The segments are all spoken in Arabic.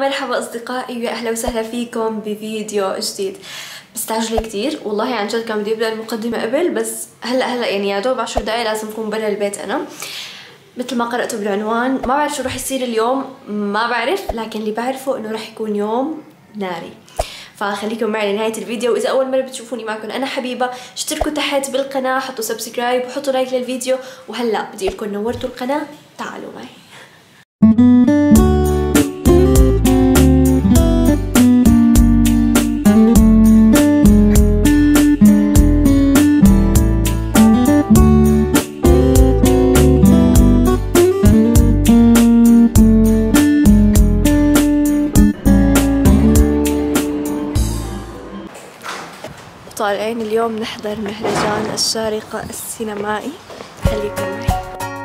مرحبا أصدقائي ويا أهلا وسهلا فيكم بفيديو جديد. مستعجلة كتير والله، عن جد كان بدي أبدأ المقدمة قبل، بس هلا يعني يا دوب 10 دقايق لازم أكون برا البيت. أنا مثل ما قرأتوا بالعنوان ما بعرف شو رح يصير اليوم، ما بعرف، لكن اللي بعرفه إنه رح يكون يوم ناري. فخليكم معي لنهاية الفيديو. وإذا أول مرة بتشوفوني معكم أنا حبيبة، اشتركوا تحت بالقناة، حطوا سبسكرايب وحطوا لايك للفيديو. وهلا بدي لكم نورتوا القناة، تعالوا معي. طالعين اليوم نحضر مهرجان الشارقة السينمائي، خليكم معي.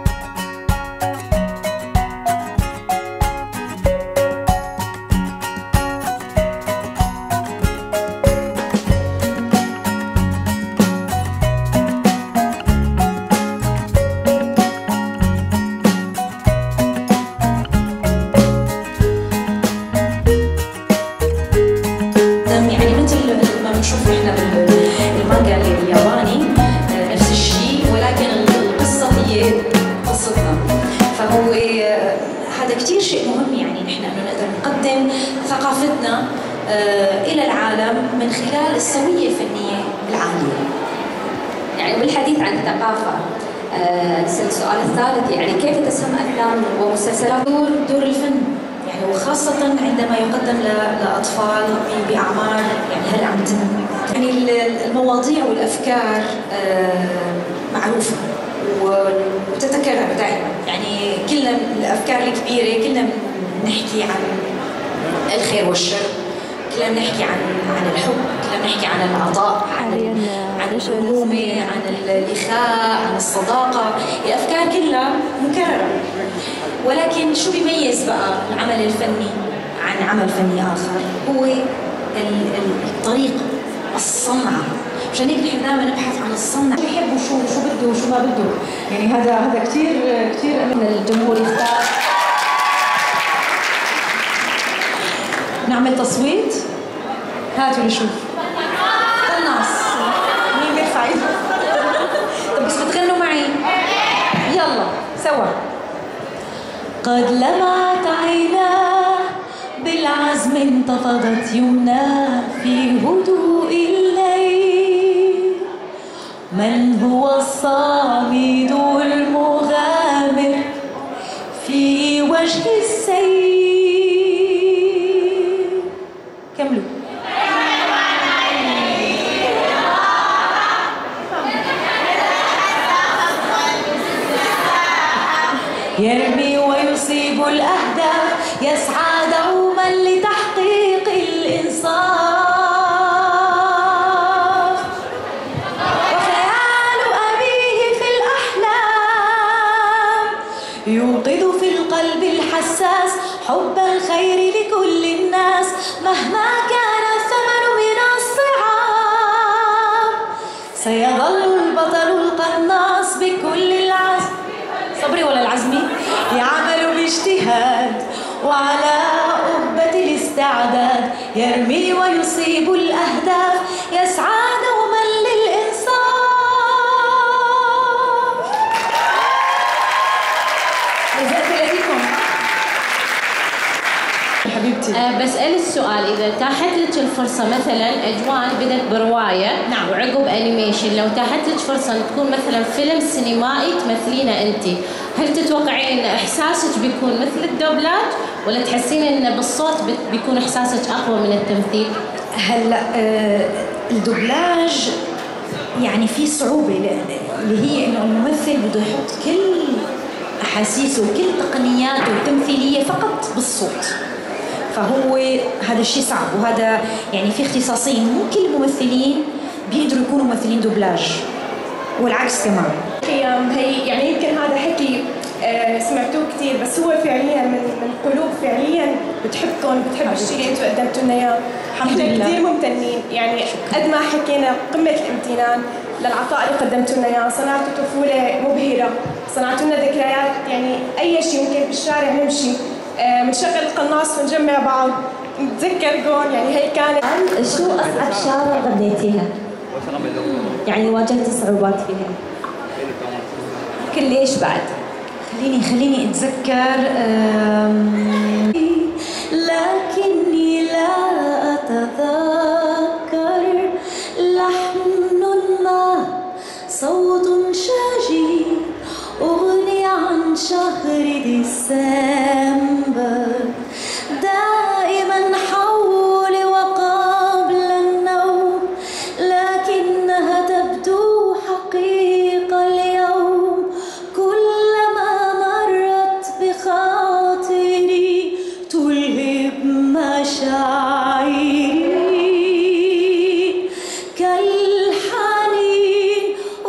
نشوف احنا بالمانجا الياباني نفس الشيء، ولكن القصة هي قصتنا. فهو هذا كتير شيء مهم، يعني نحن انه نقدر نقدم ثقافتنا الى العالم من خلال السوية الفنية العالية. يعني بالحديث عن الثقافة، السؤال الثالث، يعني كيف تسهم أفلام ومسلسلات دور الفن، يعني وخاصة عندما يقدم لأطفال بأعمار يعني هل عم يعني المواضيع والأفكار معروفة وتتكرر دائما. يعني كلنا الأفكار الكبيرة كلنا بنحكي عن الخير والشر، كلنا بنحكي عن الحب، كلنا بنحكي عن العطاء، عن الأمومة، عن الإخاء، عن الصداقة. الأفكار كلها مكررة، ولكن شو بيميز بقى العمل الفني عن عمل فني آخر؟ هو الطريقة، الصنعة. عشان هيك نحن دائما نبحث عن الصنعة، بيحب شو بده وشو ما بده. يعني هذا كثير من الجمهور يختار. نعمل تصويت، هاتوا نشوف. قناص مين بيرفع ايده؟ طب بس بتغنوا معي، يلا سوا. قد لمعت عيناه بالعزم انتفضت يمناه في هدوء الليل. من هو الصامد المغامر في وجه السيل؟ كملوا. يرمي ويصيب الأهداف، يسعى دوما لتحقيق الإنصاف. وخيال أبيه في الأحلام يوقظ في القلب الحساس حب الخير لكل الناس مهما كان الثمن من الصعاب. سيظل البطل القناص بكل العزم، صبري ولا العزمي، يعمل باجتهاد وعلى أهبة الاستعداد. يرمي ويصيب الأهداف، يسعى دوما للإنصاف. جزاك لكم حبيبتي. بسأل السؤال، إذا تاحت لك الفرصة مثلا أجوان بدت برواية، نعم، وعقب أنيميشن، لو تاحت لك فرصة أن تكون مثلا فيلم سينمائي تمثلينه أنت، هل تتوقعين إحساسك بيكون مثل الدوبلاج، ولا تحسين إن بالصوت بيكون إحساسك أقوى من التمثيل؟ هلا الدوبلاج يعني في صعوبة، اللي هي إنه الممثل بده يحط كل أحاسيسه وكل تقنياته التمثيلية فقط بالصوت، فهو هذا الشيء صعب. وهذا يعني في اختصاصين، مو كل الممثلين بيقدروا يكونوا ممثلين دوبلاج، والعكس كمان. هي يعني يمكن هذا حكي سمعتوه كثير، بس هو فعليا من قلوب فعليا بتحبكم، بتحب الشيء اللي انتم قدمتوا لنا اياه. الحمد لله، كثير ممتنين. يعني قد ما حكينا قمه الامتنان للعطاء اللي قدمتوا لنا اياه. صنعتوا طفوله مبهره، صنعتوا لنا ذكريات، يعني اي شيء ممكن بالشارع نمشي بنشغل القناص ونجمع بعض، نتذكر جون. يعني هي كانت. شو أصعب شغلة غنيتيها؟ يعني واجهتي صعوبات فيها؟ ممكن ليش بعد؟ خليني أتذكر. لكني لا أتذكر لحن ما صوت شاجي أغني عن شهر ديسمبر دائما حولي وقبل النوم، لكنها تبدو حقيقة اليوم كلما مرت بخاطري تلهب مشاعري كالحنين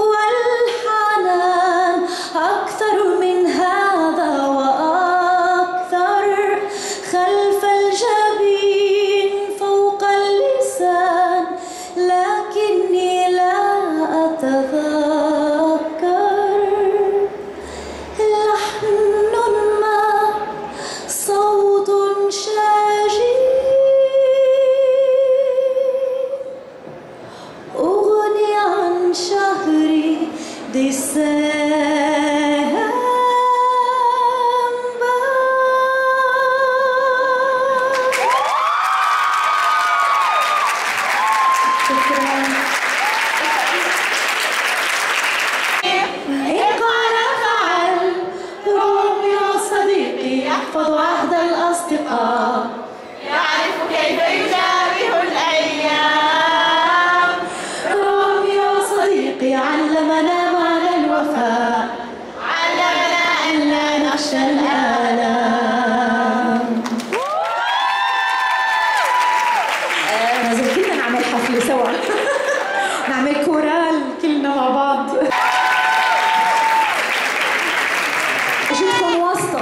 والحنان أكثر من هذا وأكثر خلف الجبين فوق اللسان، لكني لا أتذكر لحن ما صوت شاجي أغني عن شهر ديسمبر. روميو صديقي يحفظ عهد الأصدقاء، يعرف كيف يجابه الأيام. روميو صديقي علمنا معنى الوفاء، علمنا أن لا نخشى الآلام. لازم كلنا نعمل حفلة سوا. نعمل كورال كلنا مع بعض. أجيبكم واسطة.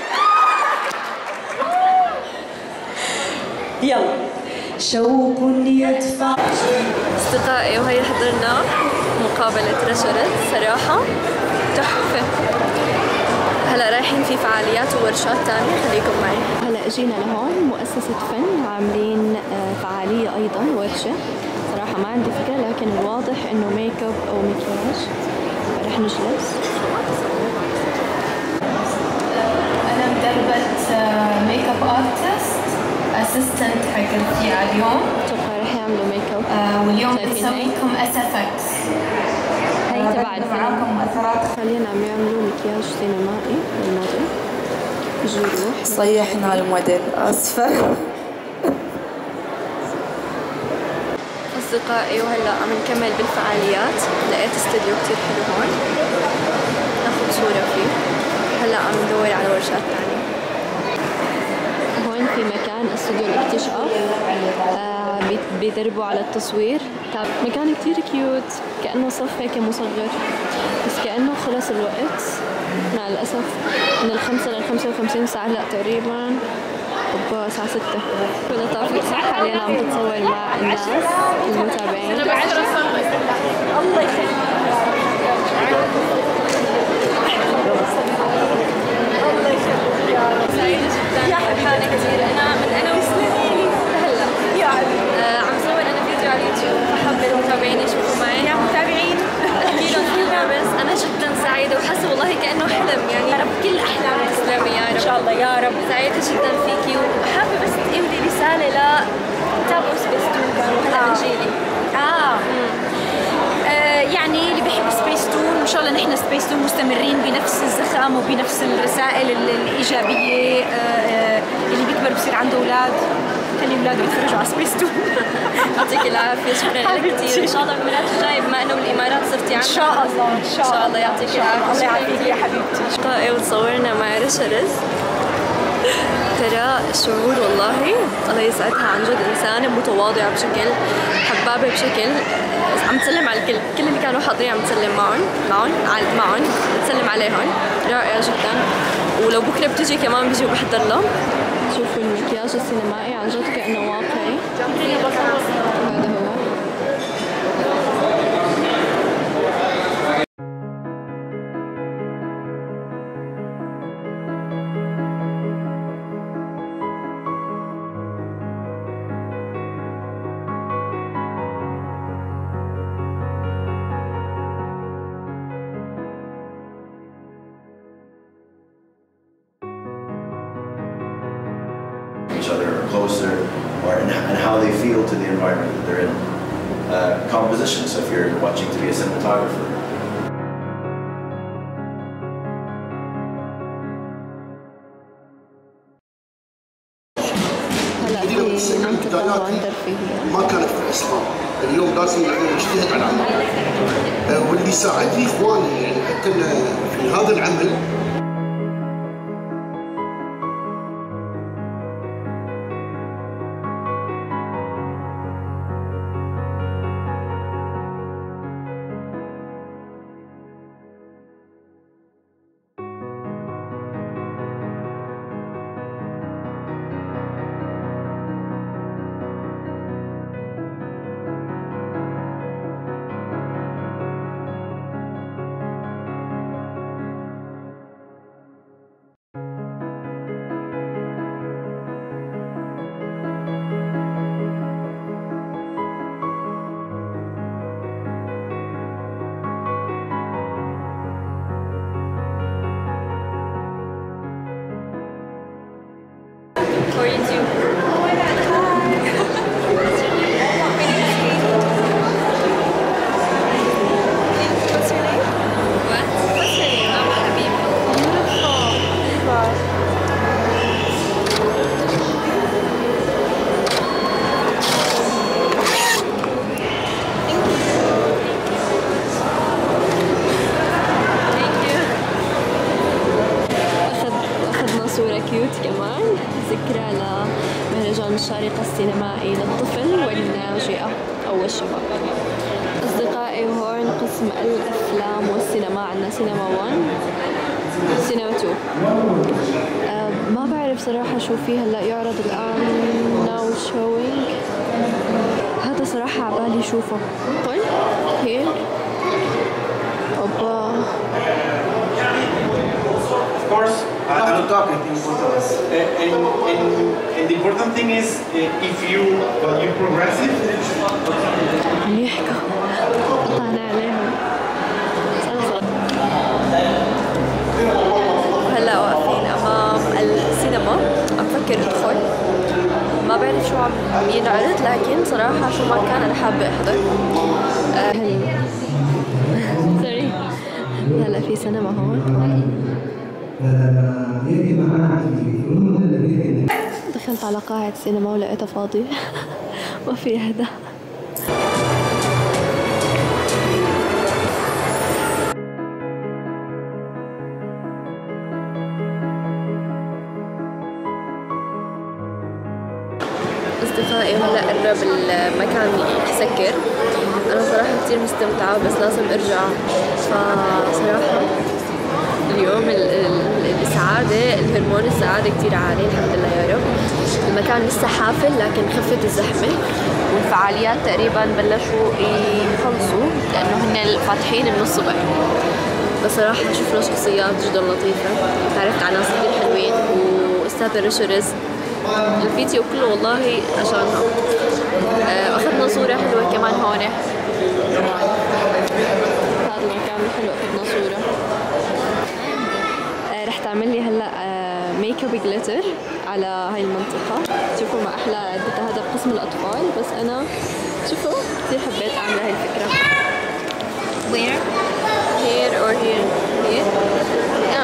يلا. شوق يدفع. أصدقائي وهي حضرنا مقابلة رشرت صراحة تحفة. هلا رايحين في فعاليات وورشات تانية، خليكم معي. هلا اجينا لهون مؤسسة فن عاملين فعالية أيضا ورشة. صراحة ما عندي فكرة لكن الواضح إنه ميك اب أو مكياج. رح نجلس. أنا مدربة ميك اب ارتست اسيستنت حق الفيا اليوم. أتوقع رح يعملوا ميك اب. واليوم شايفين بنسوي هي؟ لكم اسفكس. هي تبع معاكم مؤثرات. حاليا عم يعملوا مكياج سينمائي للموديل. يجي يروح. صيحنا الموديل، آسفة. أصدقائي وهلا عم نكمل بالفعاليات. لقيت استوديو كتير حلو هون ناخد صورة فيه. هلا عم ندور على ورشات تانية. هون في مكان استوديو الاكتشاف، بيدربوا على التصوير. مكان كتير كيوت، كأنه صف هيك مصغر، بس كأنه خلص الوقت مع الأسف. من 5 ل 55 ساعة هلا تقريبا. الساعة 6 كنا طافت صح. حاليا عم تتصور مع الناس المتابعين. الله يخليك. سعيدة جدا يا فرحانة كثير. أنا وسنيني هلا عم صور أنا فيديو على اليوتيوب، فحابة المتابعين يشوفوا معي. يا متابعين أحكي لهم فيها. بس أنا جدا سعيدة وحاسة والله كأنه حلم. يعني يا رب كل أحلامي تسلمي يا رب. إن شاء الله يا رب. سعيدة جدا فيكي وحابة بس تقولي رسالة لا تابعوا سبيس تون كانوا هلا من جيلي. يعني اللي بيحب سبيس تون ان شاء الله نحن سبيس تون مستمرين بنفس الزخم وبنفس الرسائل الايجابيه. اللي بيكبر بصير عنده اولاد خلي اولاده يتفرجوا على سبيس تون. يعطيك العافية. شكرا لك كثير. إن شاء الله بالمرات الجاي بما إنه بالإمارات صرتي عندنا. ان شاء الله ان إن شاء الله يعطيك العافية. الله يعافيك يا حبيبتي. أصدقائي وتصورنا مع رشرز. ترى شعور والله الله يسعدها عن جد. إنسانة متواضعة بشكل، حبابة بشكل. عم تسلم على الكل، كل اللي كانوا حاضرين عم تسلم معهم تسلم عليهم. رائعة جدا. ولو بكرة بتجي كمان بيجي وبحضر لهم. شوفوا المكياج السينمائي عن جد كأنه واقعي. هذا هو. closer, or and how they feel to the environment that they're in. Composition, so if you're watching to be a cinematographer. ما كانت في الاسلام، اليوم لازم يعني نجتهد على العمل، واللي ساعدني اخواني يعني حتى في هذا العمل. For YouTube. What's your name? What? What's your name? I'm Habib. أخذنا صورة كيوت كمان ذكرى لمهرجان الشارقة السينمائي للطفل والناشئة أو الشباب. أصدقائي هون قسم الأفلام والسينما، عندنا سينما 1 سينما 2. ما بعرف صراحة شو فيه هلا يعرض الآن. now showing. هذا صراحة عبالي شوفه. قل هير أوبا. Of course, I don't talk, I think both of us. And the important thing is, if you progressive. عم يحكوا قطعنا عليهم. هلا واقفين أمام السينما، عم فكر أدخل. ما بعرف شو عم ينعرض، لكن صراحة شو ما كان أنا حابة أحضر. سوري. هلا في سينما هون. دخلت على قاعة سينما ولقيتها فاضية. ما في حدا. أصدقائي هلا قرب المكان يسكر. أنا صراحة كتير مستمتعة بس لازم أرجع. فصراحة اليوم السعادة، الهرمون السعادة كتير عالي الحمد لله يا رب. المكان لسه حافل لكن خفت الزحمة والفعاليات تقريبا بلشوا يخلصوا لأنه هن فاتحين من الصبح. بصراحة شفنا شخصيات جدا لطيفة، تعرفت على ناس كتير حلوين، وأستاذة رشا رزق الفيديو كله والله عشانها. أخذنا صورة حلوة كمان هون. هذا المكان حلو، أخذنا صورة. رح تعمل لي هلا ميك اب جليتر على هاي المنطقة. شوفوا ما أحلى عدتها، هذا قسم الأطفال بس أنا شوفوا كثير حبيت أعمل هاي الفكرة. Where? Here or here? Here? Yeah.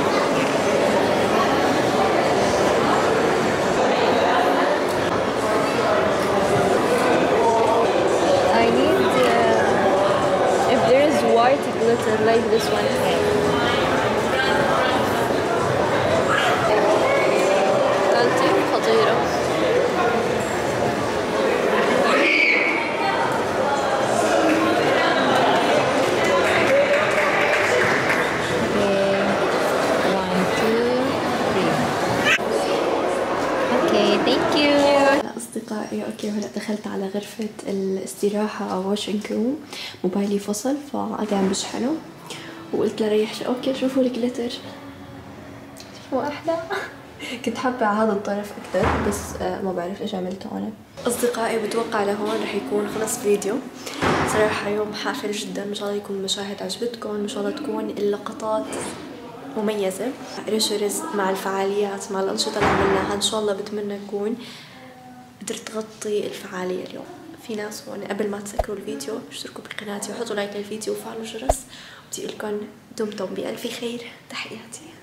I need if there is white glitter like this one. خطيرة. أصدقائي أوكي هلا دخلت على غرفة الاستراحة أو واشنج روم. موبايلي فصل فقاعدة عم بشحنه وقلت لريح أوكي شوفوا الجليتر، شوفوا أحلى. كنت حابة على هذا الطرف أكثر بس ما بعرف إيش عملته أنا. أصدقائي بتوقع لهون رح يكون خلص فيديو. صراحة يوم حافل جدا، إن شاء الله يكون المشاهد عجبتكم، إن شاء الله تكون اللقطات مميزة. رشا رزق مع الفعاليات مع الأنشطة اللي عملناها إن شاء الله بتمنى تكون قدرت تغطي الفعالية اليوم. في ناس هون قبل ما تسكروا الفيديو اشتركوا بقناتي وحطوا لايك للفيديو وفعلوا الجرس، وبدي اقول لكم دمتم بألف خير. تحياتي.